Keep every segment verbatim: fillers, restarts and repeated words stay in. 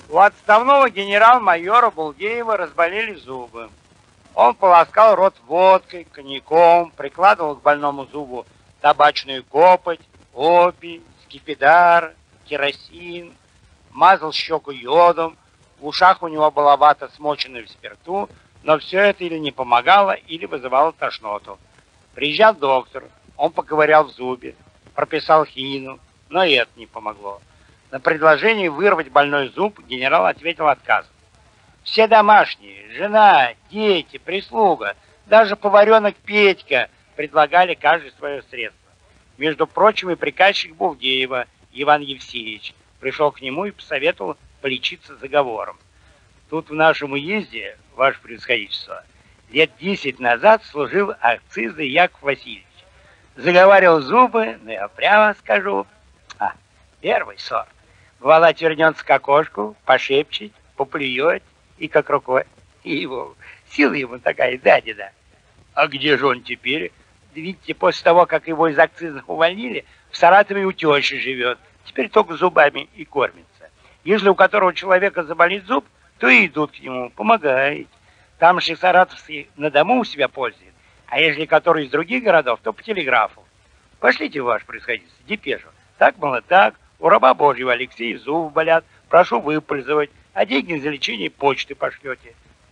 У отставного генерал-майора Булдеева разболели зубы. Он полоскал рот водкой, коньяком, прикладывал к больному зубу табачную копоть, опий, скипидар, керосин, мазал щеку йодом. В ушах у него была вата, смоченная в спирту, но все это или не помогало, или вызывало тошноту. Приезжал доктор, он поковырял в зубе, прописал хинину, но и это не помогло. На предложение вырвать больной зуб генерал ответил отказом. Все домашние, жена, дети, прислуга, даже поваренок Петька предлагали каждый свое средство. Между прочим, и приказчик Булдеева Иван Евсеевич пришел к нему и посоветовал полечиться заговором. Тут в нашем уезде, ваше превосходительство, лет десять назад служил акцизный Яков Васильевич. Заговаривал зубы, но я прямо скажу, а, первый сорт. Бывало, отвернется к окошку, пошепчет, поплюет, и как рукой. И его, сила ему такая, да, деда. А где же он теперь? Видите, после того, как его из акцизных увольнили, в Саратове у тещи живет. Теперь только зубами и кормится. Если у которого человека заболит зуб, то и идут к нему, помогает. Тамошний саратовский на дому у себя пользует. А если который из других городов, то по телеграфу. Пошлите, ваше происходительство, депешу. Так, мало так, у раба Божьего Алексея зубы болят, прошу выпользовать, а деньги за лечение почты пошлете.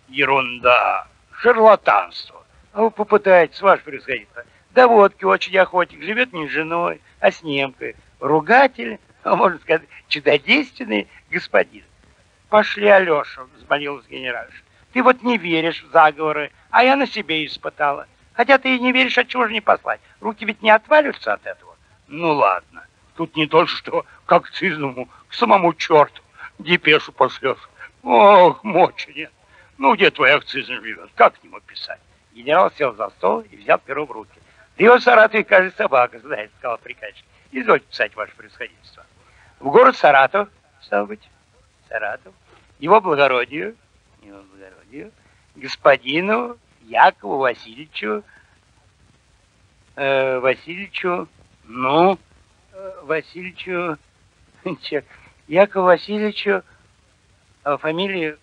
Ерунда, шарлатанство. А вы попытаетесь, ваше происходительство. Да водки очень охотник, живет не с женой, а с немкой. Ругатель, а можно сказать, чудодейственный господин. Пошли, Алеша, взмолилась генеральша. Ты вот не веришь в заговоры, а я на себе испытала. Хотя ты и не веришь, от чего же не послать? Руки ведь не отвалятся от этого. Ну ладно, тут не то, что к акцизному, к самому черту депешу пошлешь. Ох, мочи нет. Ну, где твой акцизный живет? Как к нему писать? Генерал сел за стол и взял перо в руки. Да его в Саратове, кажется, собака знает, сказал приказчик. Извольте писать, ваше происходительство. В город Саратов, стало быть, Саратов, его благородию, его благородию, господину Якову Васильевичу, э, Васильевичу, ну, э, Васильевичу, черт, Якову Васильевичу, а фамилию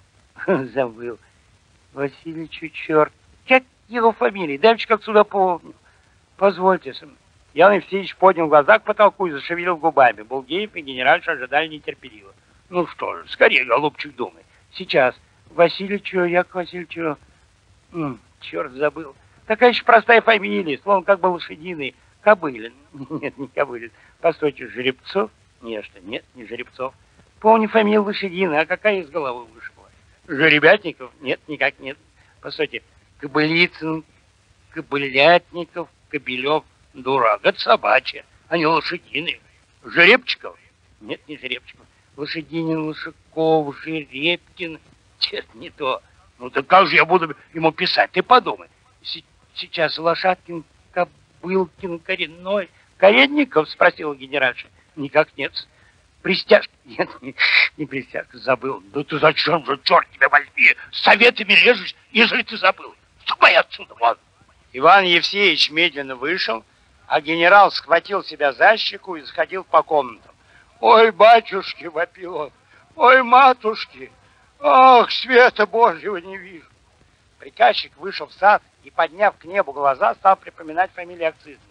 забыл, Васильевичу, черт, как его фамилия, дальше как сюда помню, позвольте, Иван Евсеевич поднял глаза к потолку и зашевелил губами. Булдеев и генеральша ожидали нетерпеливо. Ну что же, скорее, голубчик, думай. Сейчас. Васильевичу, Яков Васильевичу... М, черт, забыл. Такая еще простая фамилия, словно как бы лошадиный. Кобылин. Нет, не Кобылин. Постойте, Жеребцов? Нет, что, нет, не Жеребцов. Помню фамилию лошадиная, а какая из головы вышла? Жеребятников? Нет, никак нет. Постойте, Кобылицын, Кобылятников, Кобелев. Дурак, это собачье, а не лошадиный. Жеребчиков? Нет, не Жеребчиков. Лошадинин, Лошаков, Жеребкин. Нет, не то. Ну так как же я буду ему писать? Ты подумай. С сейчас Лошадкин, Кобылкин, Коренной. Коренников? Спросил генеральша. Никак нет. Пристяжка? Нет, не, не Пристяжка, забыл. Да ты зачем же, черт тебя возьми, с советами лежишь, ежели ты забыл? Ступай отсюда, вон. Иван Евсеевич медленно вышел, а генерал схватил себя за щеку и сходил по комнатам. «Ой, батюшки!» — вопил он. «Ой, матушки! Ах, света Божьего не вижу!» Приказчик вышел в сад и, подняв к небу глаза, стал припоминать фамилии акцизных.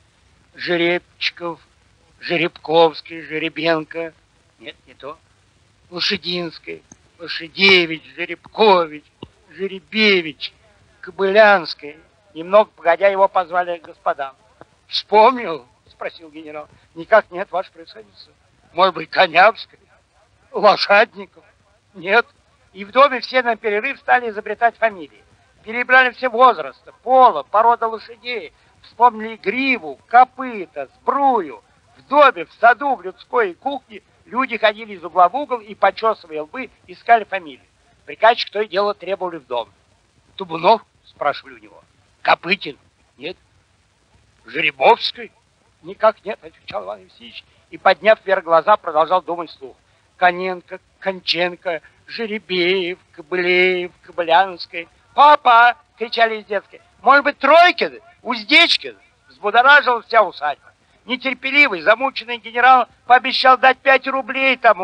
Жеребчиков, Жеребковский, Жеребенко. Нет, не то. Лошадинский, Лошадевич, Жеребкович, Жеребевич, Кобылянский. Немного погодя, его позвали господам. «Вспомнил?» — спросил генерал. «Никак нет, ваше превосходительство. Может быть, Конявский? Лошадников? Нет». И в доме все на перерыв стали изобретать фамилии. Перебрали все возраста, пола, порода лошадей. Вспомнили гриву, копыта, сбрую. В доме, в саду, в людской кухне люди ходили из угла в угол и, почесывая лбы, искали фамилии. Приказчик то и дело требовали в дом. «Тубунов?» — спрашивали у него. «Копытин?» «Нет». «Жеребовской?» «Никак нет», — отвечал Иван Евсеевич, и, подняв вверх глаза, продолжал думать вслух. «Коненко, Конченко, Жеребеев, Кобылеев, Кобылянской». «Папа!» — кричали из детской. «Может быть, Тройкин, Уздечкин?» Взбудоражила вся усадьба. Нетерпеливый, замученный генерал пообещал дать пять рублей тому,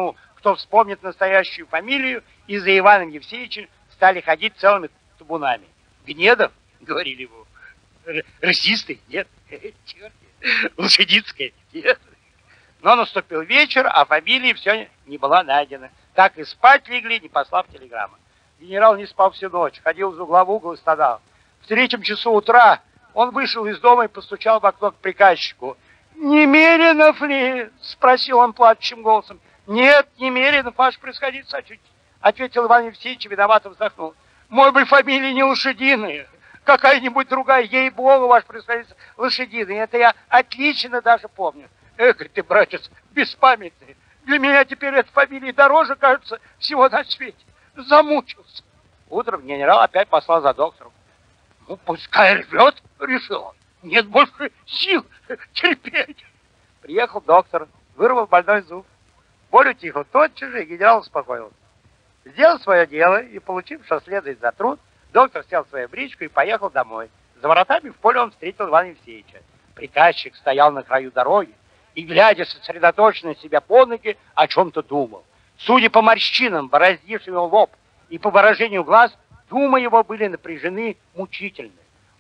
кто вспомнит настоящую фамилию, и за Иваном Евсеевичем стали ходить целыми табунами. Гнедов, говорили ему, расисты, нет, черт, Лошадицкая, нет. Но наступил вечер, а фамилии все не была найдена. Так и спать легли, не послав телеграммы. Генерал не спал всю ночь, ходил из угла в угол и страдал. В третьем часу утра он вышел из дома и постучал в окно к приказчику. «Немеренов ли?» — спросил он плачущим голосом. «Нет, Немеренов, ваше происходительство», — ответил Иван Евсеевич и виновато вздохнул. «Мой бы фамилия не Лошадиная, какая-нибудь другая, ей-богу, ваше происходительство, Лошадиная. Это я отлично даже помню». «Эх, ты, братец, беспамятный, для меня теперь эта фамилия дороже, кажется, всего на свете. Замучился». Утром генерал опять послал за доктором. «Ну, пускай рвет», — решил он. «Нет больше сил терпеть». Приехал доктор, вырвал больной зуб. Боль утихла тотчас же, и генерал успокоился. Сделал свое дело, и, получив, что следует за труд, доктор сел в свою бричку и поехал домой. За воротами в поле он встретил Ивана Евсеевича. Приказчик стоял на краю дороги и, глядя сосредоточенно на себя под ноги, о чем-то думал. Судя по морщинам, бороздившим его лоб, и по выражению глаз, думы его были напряжены мучительно.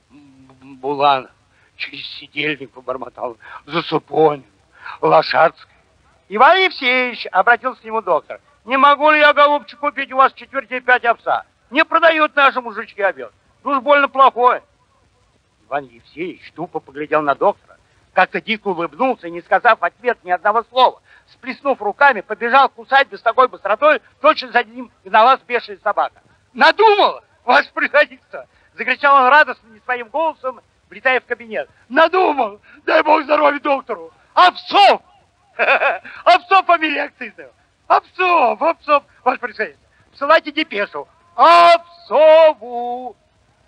Буланов через сидельник побормотал, Засупонин, Лошадская. Иван Евсеевич, обратился к нему доктор, не могу ли я, голубчик, купить у вас четверти пять овса? Не продают наши мужички овес. Ну уж больно плохое. Иван Евсеевич тупо поглядел на доктора, как-то дико улыбнулся и, не сказав в ответ ни одного слова, сплеснув руками, побежал кусать без такой быстротой, точно за ним гналась бешеная собака. «Надумал, ваше превосходительство!» — закричал он радостно, не своим голосом, влетая в кабинет. «Надумал! Дай бог здоровья доктору! Овцов! Овцов фамилия акцизная! Овцов! Овцов! Ваше превосходительство! Посылайте депешу! Овцову!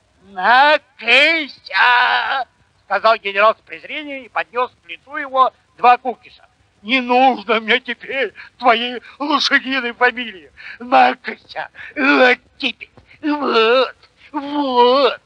Накыся!» — сказал генерал с презрением и поднес к лицу его два кукиша. «Не нужно мне теперь твоей лошадиной фамилии! Накыся! Вот теперь! Вот! Вот!»